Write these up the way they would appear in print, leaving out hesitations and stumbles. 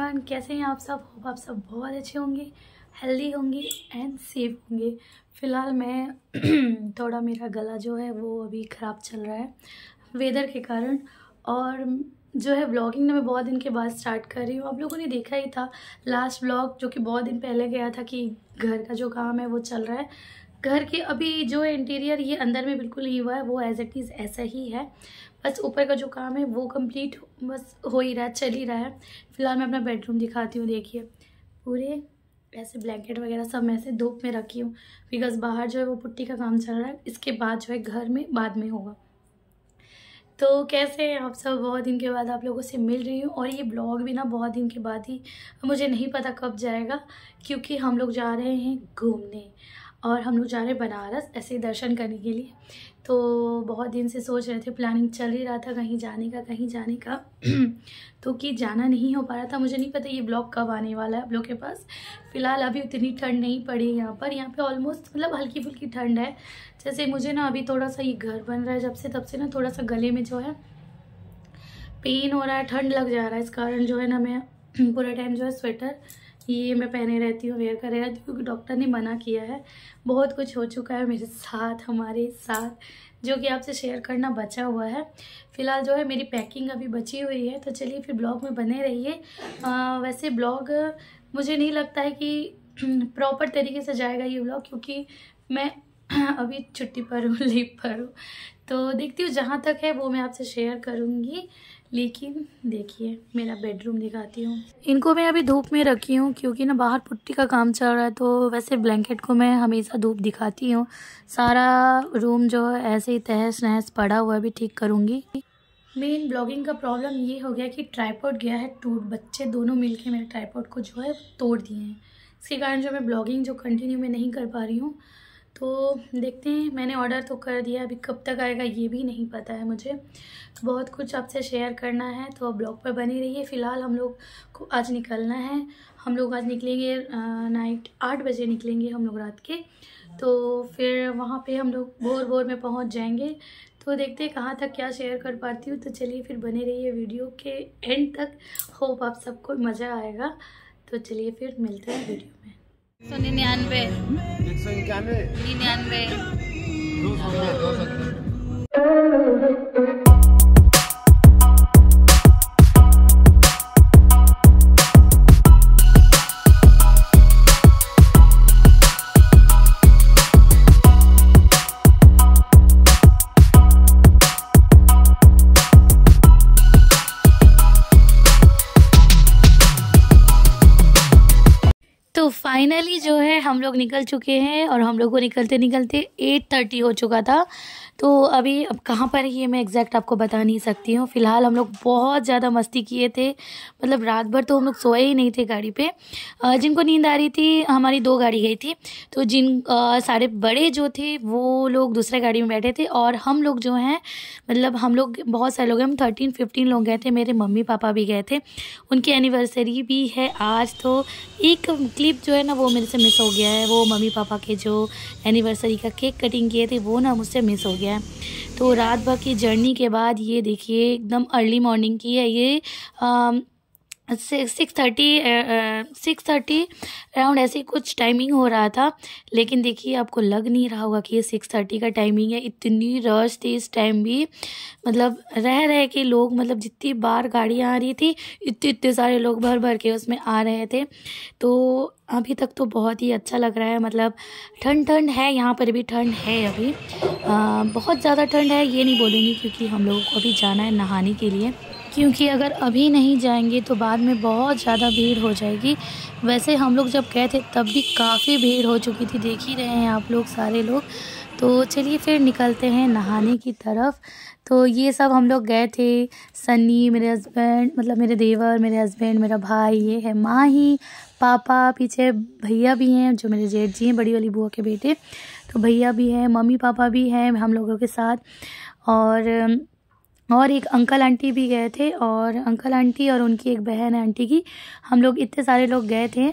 Everyone, कैसे हैं आप सब। होप आप सब बहुत अच्छे होंगे, हेल्दी होंगे एंड सेफ होंगे। फ़िलहाल मैं थोड़ा मेरा गला जो है वो अभी ख़राब चल रहा है वेदर के कारण। और जो है व्लॉगिंग मैं बहुत दिन के बाद स्टार्ट कर रही हूँ। आप लोगों ने देखा ही था लास्ट व्लॉग जो कि बहुत दिन पहले गया था कि घर का जो काम है वो चल रहा है। घर के अभी जो है इंटीरियर ये अंदर में बिल्कुल नहीं हुआ है, वो एज इट इज़ ऐसा ही है। बस ऊपर का जो काम है वो कंप्लीट बस हो ही रहा है, चल ही रहा है। फ़िलहाल मैं अपना बेडरूम दिखाती हूँ। देखिए पूरे ऐसे ब्लैंकेट वगैरह सब मैं ऐसे धूप में रखी हूँ बिकॉज़ बाहर जो है वो पुट्टी का काम चल रहा है। इसके बाद जो है घर में बाद में होगा। तो कैसे हैं आप सब। बहुत दिन के बाद आप लोगों से मिल रही हूँ और ये ब्लॉग भी ना बहुत दिन के बाद ही, मुझे नहीं पता कब जाएगा क्योंकि हम लोग जा रहे हैं घूमने और हम लोग जा रहे हैं बनारस ऐसे ही दर्शन करने के लिए। तो बहुत दिन से सोच रहे थे, प्लानिंग चल ही रहा था कहीं जाने का तो कि जाना नहीं हो पा रहा था। मुझे नहीं पता ये ब्लॉग कब आने वाला है आप लोग के पास। फ़िलहाल अभी उतनी ठंड नहीं पड़ी यहाँ पे ऑलमोस्ट मतलब हल्की फुल्की ठंड है। जैसे मुझे ना अभी थोड़ा सा ये घर बन रहा है जब से तब से ना थोड़ा सा गले में जो है पेन हो रहा है, ठंड लग जा रहा है। इस कारण जो है ना मैं पूरा टाइम जो है स्वेटर ये मैं पहने रहती हूँ, वेयर करे रहती हूँ क्योंकि डॉक्टर ने मना किया है। बहुत कुछ हो चुका है मेरे साथ, हमारे साथ, जो कि आपसे शेयर करना बचा हुआ है। फ़िलहाल जो है मेरी पैकिंग अभी बची हुई है। तो चलिए फिर ब्लॉग में बने रहिए। वैसे ब्लॉग मुझे नहीं लगता है कि प्रॉपर तरीके से जाएगा ये ब्लॉग क्योंकि मैं अभी छुट्टी पर हूँ, लीव पर हूँ। तो देखती हूँ जहाँ तक है वो मैं आपसे शेयर करूँगी। लेकिन देखिए मेरा बेडरूम दिखाती हूँ। इनको मैं अभी धूप में रखी हूँ क्योंकि ना बाहर पुट्टी का काम चल रहा है। तो वैसे ब्लैंकेट को मैं हमेशा धूप दिखाती हूँ। सारा रूम जो है ऐसे ही तहस नहस पड़ा हुआ भी ठीक करूँगी। मेन ब्लॉगिंग का प्रॉब्लम ये हो गया कि ट्राइपॉड गया है टूट। बच्चे दोनों मिलके मेरे ट्राइपॉड को जो है तोड़ दिए हैं। इसके कारण जो मैं ब्लॉगिंग जो कंटिन्यू में नहीं कर पा रही हूँ। तो देखते हैं, मैंने ऑर्डर तो कर दिया, अभी कब तक आएगा ये भी नहीं पता है मुझे। तो बहुत कुछ आपसे शेयर करना है तो ब्लॉग पर बनी रहिए। फ़िलहाल हम लोग को आज निकलना है। हम लोग आज निकलेंगे नाइट 8 बजे निकलेंगे हम लोग रात के। तो फिर वहाँ पे हम लोग भोर में पहुँच जाएंगे। तो देखते हैं कहाँ तक क्या शेयर कर पाती हूँ। तो चलिए फिर बने रहिए वीडियो के एंड तक। होप आप सबको मज़ा आएगा। तो चलिए फिर मिलते हैं वीडियो में। 199 तो फाइनली जो है हम लोग निकल चुके हैं और हम लोग को निकलते 8:30 हो चुका था। तो अभी अब कहाँ पर ये मैं एग्जैक्ट आपको बता नहीं सकती हूँ। फ़िलहाल हम लोग बहुत ज़्यादा मस्ती किए थे, मतलब रात भर तो हम लोग सोए ही नहीं थे गाड़ी पे। जिनको नींद आ रही थी, हमारी 2 गाड़ी गई थी, तो जिन सारे बड़े जो थे वो लोग दूसरे गाड़ी में बैठे थे और हम लोग जो हैं मतलब हम लोग बहुत सारे लोग हैं, हम 13-15 लोग गए थे। मेरे मम्मी पापा भी गए थे, उनकी एनिवर्सरी भी है आज। तो एक क्लिप जो है ना वो मेरे से मिस हो गया है। वो मम्मी पापा के जो एनिवर्सरी का केक कटिंग किए थे वो ना मुझसे मिस हो गया है। तो रात भर की जर्नी के बाद ये देखिए एकदम अर्ली मॉर्निंग की है ये 6:30 अराउंड ऐसे कुछ टाइमिंग हो रहा था। लेकिन देखिए आपको लग नहीं रहा होगा कि ये 6:30 का टाइमिंग है। इतनी रश थी इस टाइम भी, मतलब रह के लोग, मतलब जितनी बार गाड़ियाँ आ रही थी इतने सारे लोग भर के उसमें आ रहे थे। तो अभी तक तो बहुत ही अच्छा लग रहा है। मतलब ठंड है, यहाँ पर भी ठंड है अभी। बहुत ज़्यादा ठंड है ये नहीं बोलूँगी क्योंकि हम लोगों को अभी जाना है नहाने के लिए, क्योंकि अगर अभी नहीं जाएंगे तो बाद में बहुत ज़्यादा भीड़ हो जाएगी। वैसे हम लोग जब गए थे तब भी काफ़ी भीड़ हो चुकी थी, देख ही रहे हैं आप लोग सारे लोग। तो चलिए फिर निकलते हैं नहाने की तरफ। तो ये सब हम लोग गए थे, सन्नी, मेरे हस्बैंड, मतलब मेरे देवर, मेरे हस्बैंड, मेरा भाई, ये है माही, पापा, पीछे भैया भी हैं जो मेरे जेठ जी हैं, बड़ी वाली बुआ के बेटे। तो भैया भी हैं, मम्मी पापा भी हैं हम लोगों के साथ। और एक अंकल आंटी भी गए थे, और अंकल आंटी और उनकी एक बहन है आंटी की। हम लोग इतने सारे लोग गए थे।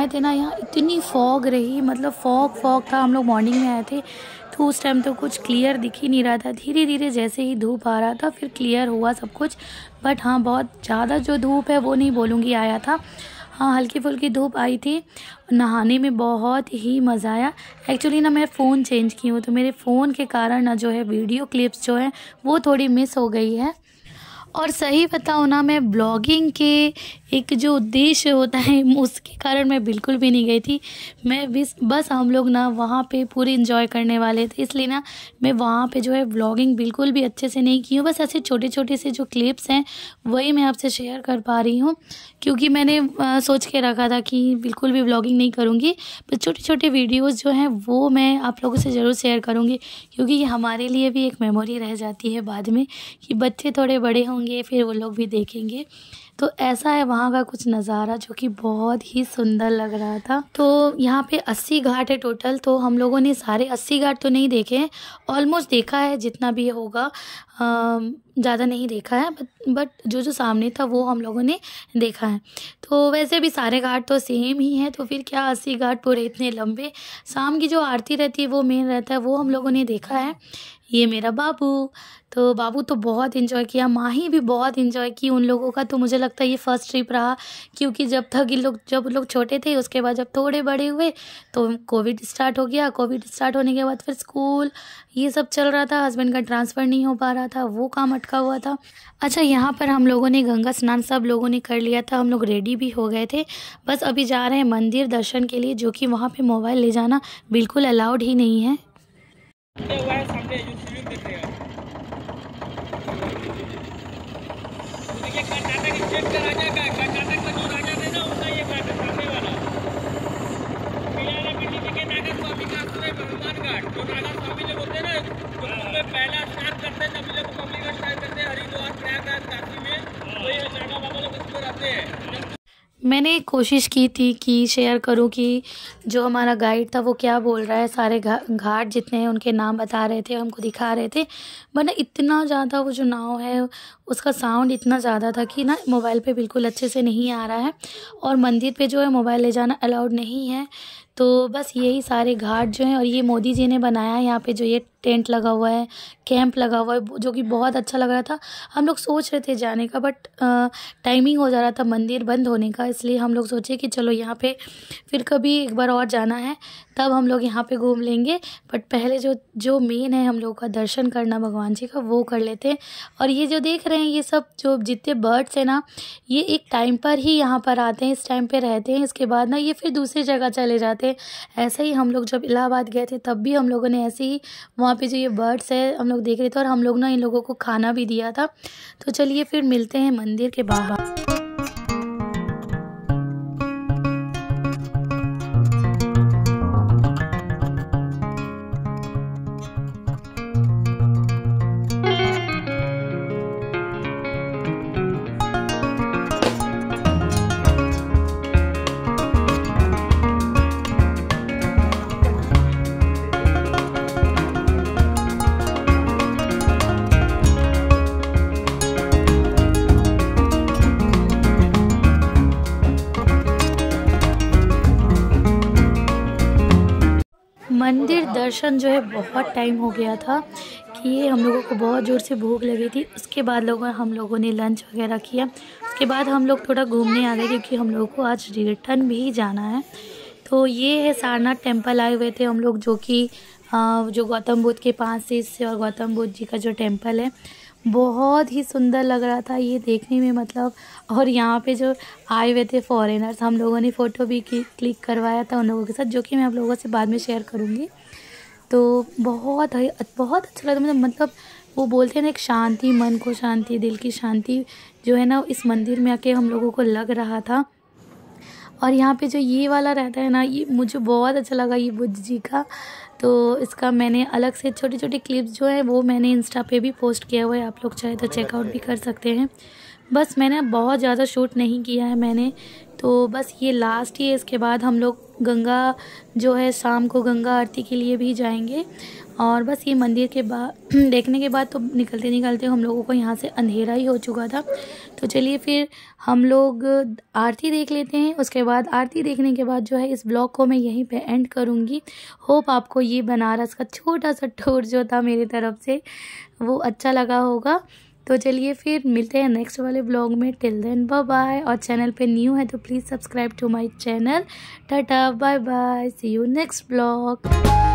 थे ना यहाँ इतनी फॉग रही, मतलब फॉग था। हम लोग मॉर्निंग में आए थे तो उस टाइम तो कुछ क्लियर दिख ही नहीं रहा था। धीरे धीरे जैसे ही धूप आ रहा था फिर क्लियर हुआ सब कुछ। बट हाँ, बहुत ज़्यादा जो धूप है वो नहीं बोलूँगी आया था। हाँ, हल्की फुल्की धूप आई थी। नहाने में बहुत ही मज़ा आया। एक्चुअली ना मैं फ़ोन चेंज की हूँ तो मेरे फ़ोन के कारण ना जो है वीडियो क्लिप्स जो है वो थोड़ी मिस हो गई है। और सही बताऊँ ना, मैं ब्लॉगिंग के एक जो उद्देश्य होता है उसके कारण मैं बिल्कुल भी नहीं गई थी। मैं बस हम लोग ना वहाँ पे पूरी एंजॉय करने वाले थे, इसलिए ना मैं वहाँ पे जो है ब्लॉगिंग बिल्कुल भी अच्छे से नहीं की हूँ। बस ऐसे छोटे छोटे से जो क्लिप्स हैं वही मैं आपसे शेयर कर पा रही हूँ, क्योंकि मैंने सोच के रखा था कि बिल्कुल भी ब्लॉगिंग नहीं करूँगी। बस छोटे छोटे वीडियोज़ जो हैं वो मैं आप लोगों से ज़रूर शेयर करूँगी, क्योंकि ये हमारे लिए भी एक मेमोरी रह जाती है बाद में, कि बच्चे थोड़े बड़े होंगे फिर वो लोग भी देखेंगे। तो ऐसा है वहाँ का कुछ नज़ारा जो कि बहुत ही सुंदर लग रहा था। तो यहाँ पे 80 घाट है टोटल, तो हम लोगों ने सारे 80 घाट तो नहीं देखे हैं, ऑलमोस्ट देखा है जितना भी होगा, ज़्यादा नहीं देखा है। बट जो जो सामने था वो हम लोगों ने देखा है। तो वैसे भी सारे घाट तो सेम ही हैं, तो फिर क्या 80 घाट पूरे इतने लंबे। शाम की जो आरती रहती है वो मेन रहता है, वो हम लोगों ने देखा है। ये मेरा बाबू, तो बाबू तो बहुत इन्जॉय किया, माही भी बहुत इन्जॉय की। उन लोगों का तो मुझे लगता है ये फर्स्ट ट्रिप रहा, क्योंकि जब लोग छोटे थे, उसके बाद जब थोड़े बड़े हुए तो कोविड स्टार्ट हो गया। कोविड स्टार्ट होने के बाद फिर स्कूल ये सब चल रहा था, हस्बैंड का ट्रांसफ़र नहीं हो पा रहा था, वो काम अटका हुआ था। अच्छा, यहाँ पर हम लोगों ने गंगा स्नान सब लोगों ने कर लिया था, हम लोग रेडी भी हो गए थे। बस अभी जा रहे हैं मंदिर दर्शन के लिए, जो कि वहाँ पर मोबाइल ले जाना बिल्कुल अलाउड ही नहीं है। मैंने कोशिश की थी कि शेयर करूं कि जो हमारा गाइड था वो क्या बोल रहा है, सारे घाट जितने हैं उनके नाम बता रहे थे, हमको दिखा रहे थे। वरना इतना ज़्यादा वो जो नाव है उसका साउंड इतना ज़्यादा था कि ना मोबाइल पे बिल्कुल अच्छे से नहीं आ रहा है, और मंदिर पे जो है मोबाइल ले जाना अलाउड नहीं है। तो बस यही सारे घाट जो हैं, और ये मोदी जी ने बनाया है यहाँ पे, जो ये टेंट लगा हुआ है, कैंप लगा हुआ है, जो कि बहुत अच्छा लग रहा था। हम लोग सोच रहे थे जाने का, बट टाइमिंग हो जा रहा था मंदिर बंद होने का, इसलिए हम लोग सोचे कि चलो यहाँ पे फिर कभी एक बार और जाना है, तब हम लोग यहाँ पे घूम लेंगे। बट पहले जो मेन है हम लोग का दर्शन करना भगवान जी का, वो कर लेते हैं। और ये जो देख रहे हैं ये सब जो जितने बर्ड्स हैं ना, ये एक टाइम पर ही यहाँ पर आते हैं, इस टाइम पे रहते हैं, इसके बाद ना ये फिर दूसरी जगह चले जाते हैं। ऐसे ही हम लोग जब इलाहाबाद गए थे तब भी हम लोगों ने ऐसे ही वहाँ पे जो ये बर्ड्स है हम लोग देख रहे थे, और हम लोग ना इन लोगों को खाना भी दिया था। तो चलिए फिर मिलते हैं मंदिर के बाहर। मंदिर दर्शन जो है बहुत टाइम हो गया था कि ये हम लोगों को बहुत ज़ोर से भूख लगी थी। उसके बाद हम लोगों ने लंच वगैरह किया। उसके बाद हम लोग थोड़ा घूमने आ गए, क्योंकि हम लोगों को आज रिटर्न भी जाना है। तो ये है सारनाथ टेम्पल आए हुए थे हम लोग, जो कि जो गौतम बुद्ध के 5 शिष्य और गौतम बुद्ध जी का जो टेम्पल है, बहुत ही सुंदर लग रहा था ये देखने में, मतलब। और यहाँ पे जो आए हुए थे फॉरेनर्स, हम लोगों ने फ़ोटो भी क्लिक करवाया था उन लोगों के साथ, जो कि मैं आप लोगों से बाद में शेयर करूँगी। तो बहुत अच्छा लगा, मतलब वो बोलते हैं ना, एक शांति, मन को शांति, दिल की शांति जो है ना, इस मंदिर में आके हम लोगों को लग रहा था। और यहाँ पे जो ये वाला रहता है ना, ये मुझे बहुत अच्छा लगा, ये बुद्ध जी का। तो इसका मैंने अलग से छोटी छोटी क्लिप्स जो है वो मैंने इंस्टा पे भी पोस्ट किया हुआ है, आप लोग चाहे तो चेकआउट भी कर सकते हैं। बस मैंने बहुत ज़्यादा शूट नहीं किया है मैंने, तो बस ये लास्ट ही है। इसके बाद हम लोग गंगा जो है शाम को गंगा आरती के लिए भी जाएंगे। और बस ये मंदिर के बाद देखने के बाद तो निकलते निकलते हम लोगों को यहाँ से अंधेरा ही हो चुका था। तो चलिए फिर हम लोग आरती देख लेते हैं। उसके बाद आरती देखने के बाद जो है इस ब्लॉग को मैं यहीं पे एंड करूँगी। होप आपको ये बनारस का छोटा सा टूर जो था मेरी तरफ से वो अच्छा लगा होगा। तो चलिए फिर मिलते हैं नेक्स्ट वाले ब्लॉग में। Till then bye bye. और चैनल पे न्यू है तो please subscribe to my channel. Tata bye bye, see you next blog.